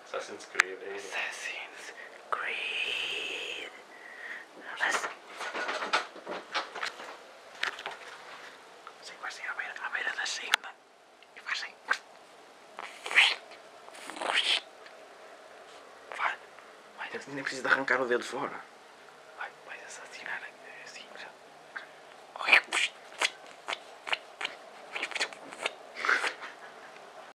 Assassin's Creed, é isso. Assassin's Creed. Assim vai assim à beira da senda. E faz assim. Vai, nem preciso de arrancar o dedo fora. Vai assassinar aqui.